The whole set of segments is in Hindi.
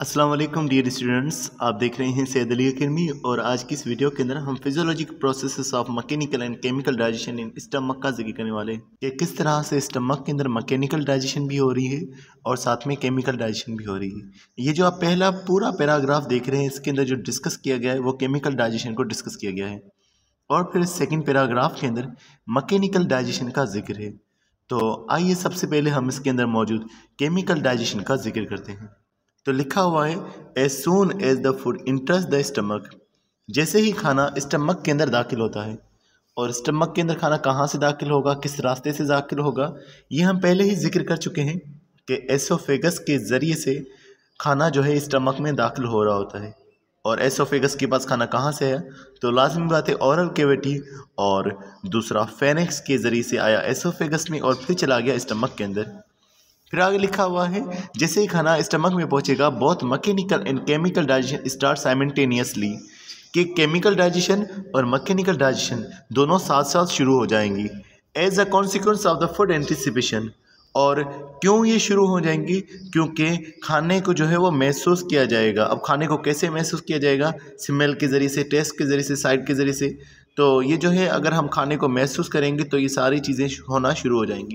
अस्सलाम वालेकुम डियर स्टूडेंट्स, आप देख रहे हैं सैयद अली अकेडमी। और आज की इस वीडियो के अंदर हम physiological processes of mechanical and chemical digestion in stomach का जिक्र करने वाले हैं कि किस तरह से स्टमक के अंदर मैकेनिकल डाइजेशन भी हो रही है और साथ में केमिकल डाइजेशन भी हो रही है। ये जो आप पहला पूरा पैराग्राफ देख रहे हैं, इसके अंदर जो डिस्कस किया गया है वो केमिकल डाइजेशन को डिस्कस किया गया है और फिर सेकेंड पैराग्राफ के अंदर मैकेनिकल डाइजेशन का जिक्र है। तो आइए सबसे पहले हम इसके अंदर मौजूद केमिकल डाइजेशन का जिक्र करते हैं। तो लिखा हुआ है as soon as the food enters the stomach, जैसे ही खाना स्टमक के अंदर दाखिल होता है। और स्टमक के अंदर खाना कहाँ से दाखिल होगा, किस रास्ते से दाखिल होगा, ये हम पहले ही जिक्र कर चुके हैं कि एसोफेगस के ज़रिए से खाना जो है स्टमक में दाखिल हो रहा होता है। और एसोफेगस के पास खाना कहाँ से है, तो लाजमी बात है ओरल कैविटी, और दूसरा फेनेक्स के ज़रिए से आया एसोफेगस में और फिर चला गया स्टमक के अंदर। फिर आगे लिखा हुआ है जैसे ही खाना स्टमक में पहुंचेगा both mechanical and chemical digestion start simultaneously, कि केमिकल डाइजेशन और मैकेनिकल डाइजेशन दोनों साथ साथ शुरू हो जाएंगी as a consequence of the food anticipation. और क्यों ये शुरू हो जाएंगी, क्योंकि खाने को जो है वो महसूस किया जाएगा। अब खाने को कैसे महसूस किया जाएगा, स्मेल के ज़रिए से, टेस्ट के ज़रिए से, साइट के ज़रिए से। तो ये जो है अगर हम खाने को महसूस करेंगे तो ये सारी चीज़ें होना शुरू हो जाएंगी।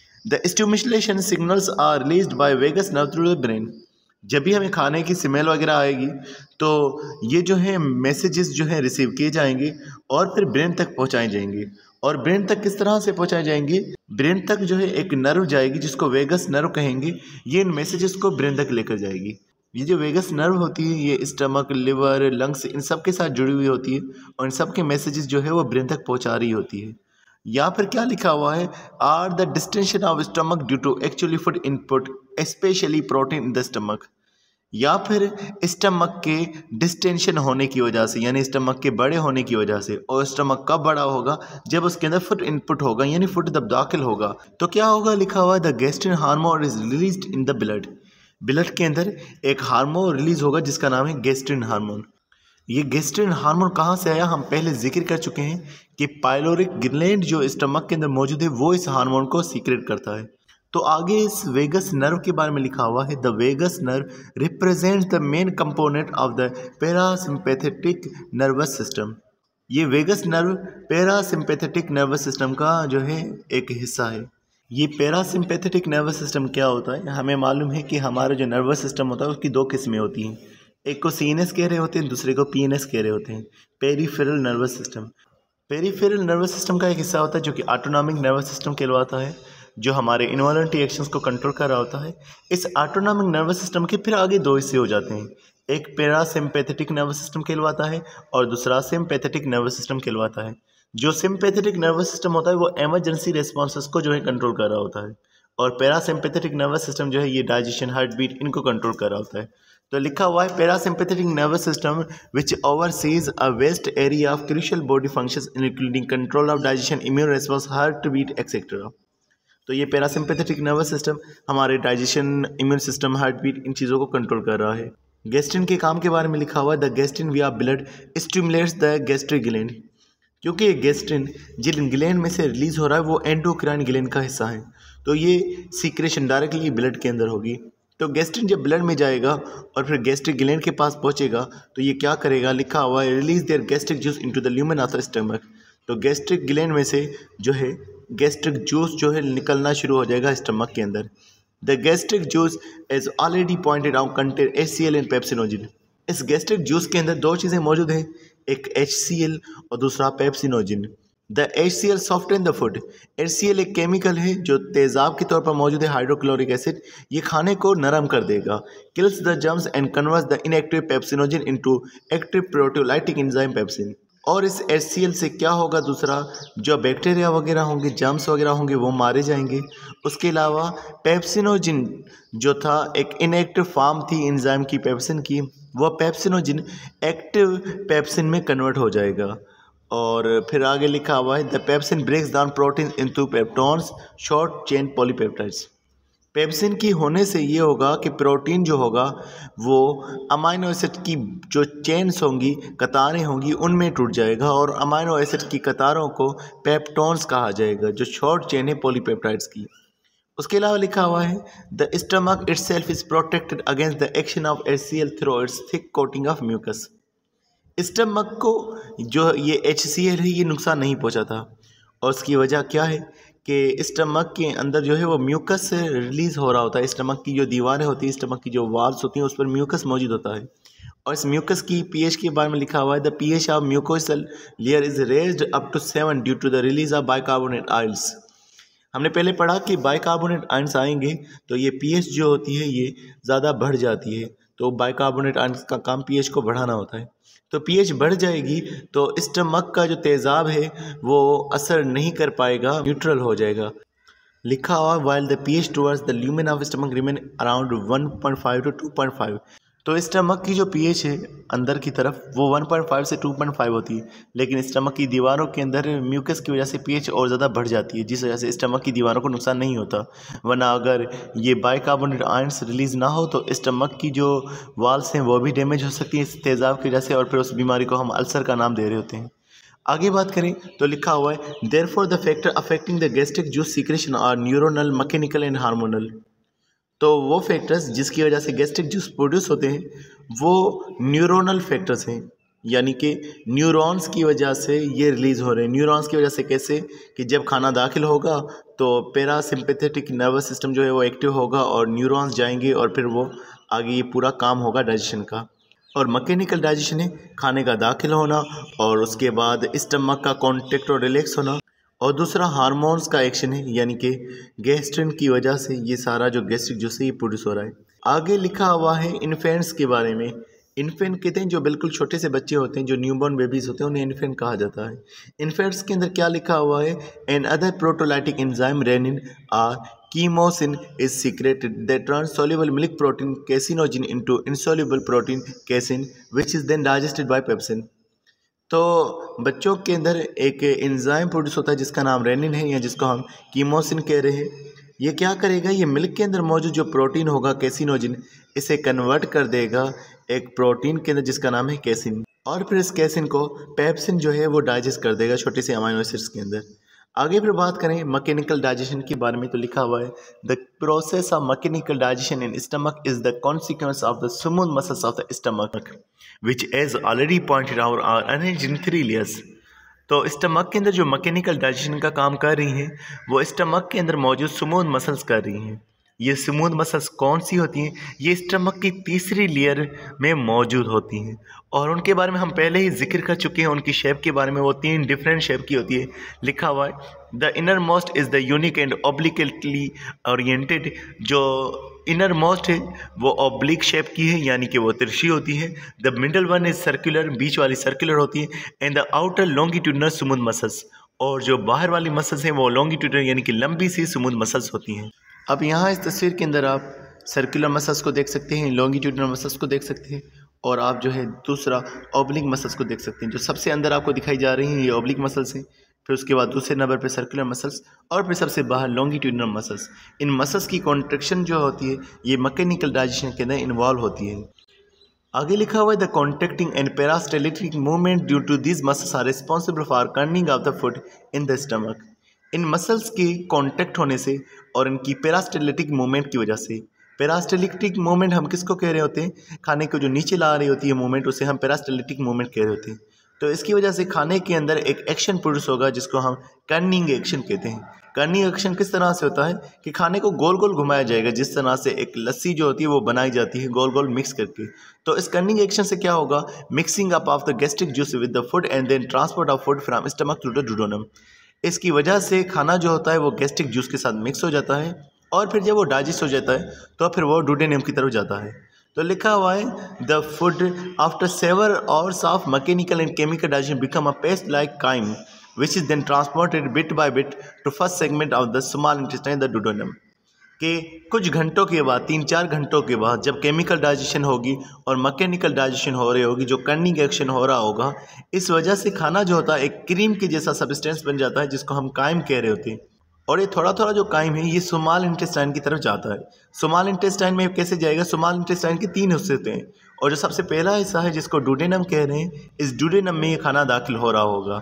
The stimulation signals are released by vagus nerve through the brain. जब भी हमें खाने की स्मेल वगैरह आएगी तो ये जो है मैसेजेस जो है रिसीव किए जाएंगे और फिर ब्रेन तक पहुंचाए जाएंगे। और ब्रेन तक किस तरह से पहुंचाए जाएंगे, ब्रेन तक जो है एक नर्व जाएगी जिसको वेगस नर्व कहेंगे। ये इन मैसेजेस को ब्रेन तक लेकर जाएगी। ये जो वेगस नर्व होती है ये स्टमक, लिवर, लंग्स इन सब के साथ जुड़ी हुई होती है और इन सब के मैसेजेस जो है वो ब्रेन तक पहुँचा रही होती है। या फिर क्या लिखा हुआ है, are the distension of stomach due to actually food input specially protein in the stomach. या फिर स्टमक के डिस्टेंशन होने की वजह से, यानी स्टमक के बड़े होने की वजह से। और स्टमक कब बड़ा होगा, जब उसके अंदर फूड इनपुट होगा, यानी फूड जब दाखिल होगा तो क्या होगा, लिखा हुआ है the gastrin hormone is released in the blood. Blood के अंदर एक हार्मोन रिलीज होगा जिसका नाम है गैस्ट्रिन हार्मोन। ये गैस्ट्रिन हार्मोन कहाँ से आया, हम पहले जिक्र कर चुके हैं कि पाइलोरिक ग्लैंड जो स्टमक के अंदर मौजूद है वो इस हार्मोन को सीक्रेट करता है। तो आगे इस वेगस नर्व के बारे में लिखा हुआ है, the vagus nerve represents the main component of the parasympathetic nervous system. ये vagus nerve parasympathetic nervous system का जो है एक हिस्सा है। ये पैरासिम्पैथेटिक नर्वस सिस्टम क्या होता है, हमें मालूम है कि हमारा जो नर्वस सिस्टम होता है उसकी दो किस्में होती हैं। एक को सीएनएस कह रहे होते हैं, दूसरे को पीएनएस कह रहे होते हैं, peripheral nervous system. Peripheral nervous system का एक हिस्सा होता है जो कि ऑटोनॉमिक नर्वस सिस्टम कहलाता है, जो हमारे इन्वॉलंटरी एक्शंस को कंट्रोल कर रहा होता है। इस ऑटोनॉमिक नर्वस सिस्टम के फिर आगे दो हिस्से हो जाते हैं, एक पैरासिम्पैथेटिक नर्वस सिस्टम कहलाता है और दूसरा सिम्पैथेटिक नर्वस सिस्टम कहलाता है। जो सिम्पैथेटिक नर्वस सिस्टम होता है वो इमरजेंसी रिस्पॉन्सेस को जो है कंट्रोल कर रहा होता है, और पैरासिम्पैथेटिक नर्वस सिस्टम जो है ये डाइजेशन, हार्ट बीट इनको कंट्रोल कर रहा होता है। तो लिखा हुआ है parasympathetic nervous system which oversees a vast area of crucial body functions including control of digestion, immune response, heart beat etcetera. तो ये पैरासिम्पैथेटिक नर्वस सिस्टम हमारे digestion, immune system, heart beat इन चीज़ों को कंट्रोल कर रहा है। गैस्ट्रिन के काम के बारे में लिखा हुआ है, the gastrin via blood stimulates the gastric gland. क्योंकि ये गैस्ट्रिन जिन ग्लैंड में से रिलीज हो रहा है वो एंडोक्राइन ग्लैंड का हिस्सा है, तो ये सीक्रेशन डायरेक्टली ब्लड के अंदर होगी। तो गैस्ट्रिन जब ब्लड में जाएगा और फिर गैस्ट्रिक ग्लैंड के पास पहुंचेगा तो ये क्या करेगा, लिखा हुआ है release their gastric juice into the lumen of the stomach. तो गैस्ट्रिक ग्लैंड में से जो है गैस्ट्रिक जूस जो है निकलना शुरू हो जाएगा स्टमक के अंदर। The gastric juice as already pointed out contain HCl and pepsinogen. इस गैस्ट्रिक जूस के अंदर दो चीज़ें मौजूद हैं, एक HCl और दूसरा pepsinogen. The HCl soften the food. HCl एक केमिकल है जो तेज़ाब के तौर पर मौजूद है, हाइड्रोक्लोरिक एसिड। ये खाने को नरम कर देगा, kills the germs and converts the inactive pepsinogen into active proteolytic enzyme pepsin. और इस HCl से क्या होगा, दूसरा जो बैक्टीरिया वगैरह होंगे, जर्म्स वगैरह होंगे वो मारे जाएंगे। उसके अलावा पेप्सिनोजिन जो था एक इनएक्टिव फॉर्म थी एंजाइम की, पेप्सिन की, वो पेप्सिनोजिन एक्टिव पेप्सिन में कन्वर्ट हो जाएगा। और फिर आगे लिखा हुआ है the pepsin breaks down protein into peptones short chain polypeptides. Pepsin की होने से ये होगा कि प्रोटीन जो होगा वो अमाइनो एसिड की जो चेन्स होंगी, कतारें होंगी, उनमें टूट जाएगा और अमाइनो एसिड की कतारों को पेप्टोन्स कहा जाएगा, जो शॉर्ट चेन है पॉलीपेप्टाइड्स की। उसके अलावा लिखा हुआ है the stomach itself is protected against the action of HCl through its thick coating of mucus. Stomach को जो ये HCl है ये नुकसान नहीं पहुंचाता, और उसकी वजह क्या है कि स्टमक के अंदर जो है वो म्यूकस रिलीज़ हो रहा होता है। स्टमक की जो दीवारें होती हैं, स्टमक की जो वाल्स होती हैं, उस पर म्यूकस मौजूद होता है। और इस म्यूकस की pH के बारे में लिखा हुआ है the pH of mucosal layer is raised up to 7 due to the release of bicarbonate ions. हमने पहले पढ़ा कि बाइकार्बोनेट आयंस आएंगे तो ये pH जो होती है ये ज़्यादा बढ़ जाती है, तो बाइकार्बोनेट आयंस का काम pH को बढ़ाना होता है। तो pH बढ़ जाएगी तो स्टमक का जो तेज़ाब है वो असर नहीं कर पाएगा, न्यूट्रल हो जाएगा। लिखा हुआ while the pH towards the lumen of stomach remain around 1.5 to 2.5। तो स्टमक की जो pH है अंदर की तरफ वो 1.5 से 2.5 होती है, लेकिन स्टमक की दीवारों के अंदर म्यूकस की वजह से pH और ज़्यादा बढ़ जाती है, जिस वजह से स्टमक की दीवारों को नुकसान नहीं होता। वरना अगर ये बाइकार्बोनेट आयंस रिलीज़ ना हो तो स्टमक की जो वाल्स हैं वो भी डैमेज हो सकती है इस तेज़ाब की वजह से, और फिर उस बीमारी को हम अल्सर का नाम दे रहे होते हैं। आगे बात करें तो लिखा हुआ है therefore the factor affecting the gastric juice secretion are neuronal, mechanical and hormonal. तो वो फैक्टर्स जिसकी वजह से गैस्ट्रिक जूस प्रोड्यूस होते हैं वो न्यूरोनल फैक्टर्स हैं, यानी कि न्यूरॉन्स की वजह से ये रिलीज़ हो रहे हैं। न्यूरॉन्स की वजह से कैसे कि जब खाना दाखिल होगा तो पैरासिम्पैथेटिक नर्वस सिस्टम जो है वो एक्टिव होगा और न्यूरॉन्स जाएंगे और फिर वो आगे ये पूरा काम होगा डाइजेशन का। और मैकेनिकल डाइजेशन है खाने का दाखिल होना और उसके बाद स्टमक का कॉन्टेक्ट और रिलैक्स होना, और दूसरा हार्मोन्स का एक्शन है, यानी कि गैस्ट्रिन की वजह से ये सारा जो गैस्ट्रिक जूस है ये प्रोड्यूस हो रहा है। आगे लिखा हुआ है इन्फेंट्स के बारे में। इन्फेंट कहते हैं जो बिल्कुल छोटे से बच्चे होते हैं, जो न्यूबॉर्न बेबीज़ होते हैं, उन्हें इन्फेंट कहा जाता है। इन्फेंट्स के अंदर क्या लिखा हुआ है another proteolytic enzyme rennin or chymosin is secreted that turns soluble milk protein caseinogen into insoluble protein casein which is then digested by pepsin. तो बच्चों के अंदर एक एंजाइम प्रोड्यूस होता है जिसका नाम रेनिन है, या जिसको हम कीमोसिन कह रहे हैं। ये क्या करेगा, ये मिल्क के अंदर मौजूद जो प्रोटीन होगा कैसिनोजिन, इसे कन्वर्ट कर देगा एक प्रोटीन के अंदर जिसका नाम है कैसिन, और फिर इस कैसिन को पेप्सिन जो है वो डाइजेस्ट कर देगा छोटे से अमाइनो एसिड्स के अंदर। आगे फिर बात करें मैकेनिकल डाइजेशन के बारे में तो लिखा हुआ है the process of mechanical digestion in stomach is the consequence of the smooth muscles of the stomach which as already pointed out are arranged in 3 layers. तो स्टमक के अंदर जो मैकेनिकल डाइजेशन का काम कर रही हैं वो स्टमक के अंदर मौजूद स्मूथ मसल्स कर रही हैं। ये स्मूथ मसल्स कौन सी होती हैं, ये स्टमक की तीसरी लेयर में मौजूद होती हैं, और उनके बारे में हम पहले ही जिक्र कर चुके हैं। उनकी शेप के बारे में, वो 3 डिफरेंट शेप की होती है। लिखा हुआ है the innermost is the unique and obliquely oriented. जो इनर मोस्ट है वो ऑब्लिक शेप की है, यानी कि वो तिरछी होती है। The middle one is circular, बीच वाली सर्कुलर होती है। And the outer longitudinal smooth muscles, और जो बाहर वाली मसल्स हैं वो लॉन्गिट्यूडनल यानी कि लंबी सी स्मूथ मसल्स होती हैं। अब यहाँ इस तस्वीर के अंदर आप सर्कुलर मसल्स को देख सकते हैं, लॉन्गिट्यूडनल मसल्स को देख सकते हैं, और आप जो है दूसरा ऑब्लिक मसल्स को देख सकते हैं। जो सबसे अंदर आपको दिखाई जा रही हैं ये ऑब्लिक मसल्स हैं, फिर उसके बाद दूसरे नंबर पे सर्कुलर मसल्स, और फिर सबसे बाहर लॉन्गिट्यूडनल मसल्स। इन मसल्स की कॉन्ट्रैक्शन जो होती है ये मैकेनिकल डाइजेशन के अंदर इन्वॉल्व होती है। आगे लिखा हुआ है the contracting and peristaltic movement due to this muscles are responsible for churning of the food in the stomach. इन मसल्स के कॉन्टैक्ट होने से और इनकी पेरास्टेलिटिक मूवमेंट की वजह से, पेरास्टेलिटिक मूवमेंट हम किसको कह रहे होते हैं, खाने को जो नीचे ला रही होती है मूवमेंट, उसे हम पेरास्टेलिटिक मूवमेंट कह रहे होते हैं। तो इसकी वजह से खाने के अंदर एक एक्शन प्रोड्यूस होगा जिसको हम कर्निंग एक्शन कहते हैं। कर्निंग एक्शन किस तरह से होता है कि खाने को गोल गोल घुमाया जाएगा, जिस तरह से एक लस्सी जो होती है वो बनाई जाती है गोल गोल मिक्स करके। तो इस कर्निंग एक्शन से क्या होगा, mixing up of the gastric juice with the food and then transport of food from stomach to the duodenum. इसकी वजह से खाना जो होता है वो गैस्ट्रिक जूस के साथ मिक्स हो जाता है, और फिर जब वो डाइजेस्ट हो जाता है तो फिर वो डुओडेनम की तरफ जाता है। तो लिखा हुआ है the food after several hours of mechanical and chemical digestion become a paste like chyme which is then transported bit by bit to first segment of the small intestine the duodenum. कि कुछ घंटों के बाद, 3-4 घंटों के बाद जब केमिकल डाइजेशन होगी और मैकेनिकल डाइजेशन हो रही होगी, जो कर्निंग एक्शन हो रहा होगा, इस वजह से खाना जो होता है एक क्रीम के जैसा सब्सटेंस बन जाता है जिसको हम काइम कह रहे होते हैं। और ये थोड़ा थोड़ा जो काइम है ये स्मॉल इंटेस्टाइन की तरफ जाता है। स्मॉल इंटेस्टाइन में कैसे जाएगा, स्मॉल इंटेस्टाइन के 3 हिस्से होते हैं, और जो सबसे पहला हिस्सा है जिसको डुओडेनम कह रहे हैं, इस डुओडेनम में ये खाना दाखिल हो रहा होगा।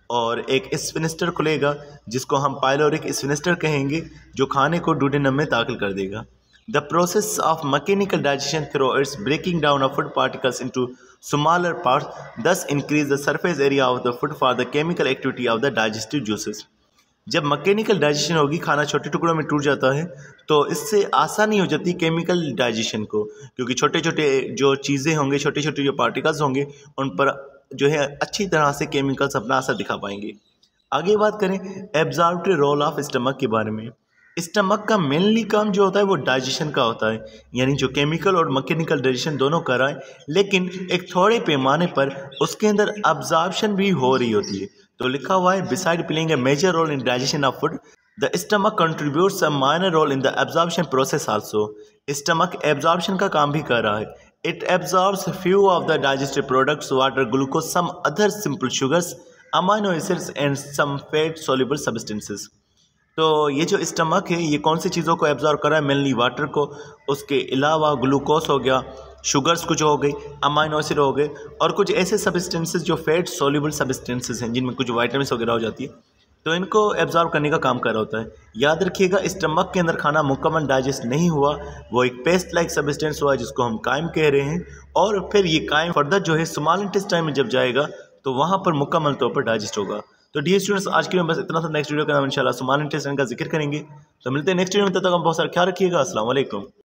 और एक स्फिनिस्टर खुलेगा जिसको हम पाइलोरिक स्फिनिस्टर कहेंगे, जो खाने को डुडेनम में दाखिल कर देगा। The process of mechanical digestion through its breaking down of food particles into smaller parts thus increase the surface area of the food for the chemical activity of the digestive juices. जब मैकेनिकल डाइजेशन होगी, खाना छोटे टुकड़ों में टूट जाता है, तो इससे आसानी हो जाती है केमिकल डाइजेशन को, क्योंकि छोटे छोटे जो चीज़ें होंगे, छोटे छोटे जो पार्टिकल्स होंगे, उन पर जो है अच्छी तरह से केमिकल्स अपना असर दिखा पाएंगे। आगे बात करें एब्जॉर्प्टिव रोल ऑफ स्टमक के बारे में। स्टमक का मेनली काम जो होता है वो डाइजेशन का होता है, यानी जो केमिकल और मैकेनिकल डाइजेशन दोनों कर रहा है, लेकिन एक थोड़े पैमाने पर उसके अंदर अब्जॉर्प्शन भी हो रही होती है। तो लिखा हुआ है beside playing a major role in digestion of food the stomach contributes a minor role in the absorption process also. Stomach absorption का काम भी कर रहा है। It absorbs few of the digestive products water, glucose, some other simple sugars, amino acids and some fat soluble substances. तो ये जो स्टमक है ये कौन सी चीज़ों को एब्जॉर्ब कर रहा है? मेनली वाटर को, उसके अलावा ग्लूकोज हो गया, शुगर्स कुछ हो गई, अमाइनो एसिड हो गए, और कुछ ऐसे सब्सटेंसेस जो फैट सोल्यूबल सब्सटेंसेस हैं, जिनमें कुछ वाइटामिन वगैरह हो जाती है, तो इनको एब्जॉर्ब करने का काम कर रहा होता है। याद रखिएगा, स्टमक के अंदर खाना मुकम्मल डाइजेस्ट नहीं हुआ, वो एक पेस्ट लाइक सब्सटेंस हुआ जिसको हम कायम कह रहे हैं, और फिर ये कायम फर्दर जो है स्मॉल इंटेस्टाइन में जब जाएगा तो वहाँ पर मुकम्मल तौर पर डाइजेस्ट होगा। तो डियर स्टूडेंट्स, आज के लिए बस इतना था। नेक्स्ट वीडियो का हम इंशाल्लाह स्मॉल इंटेस्टाइन का जिक्र करेंगे। तो मिलते हैं नेक्स्ट वीडियो में, तब तक हम बहुत सारा ख्याल रखिएगा। अस्सलाम वालेकुम।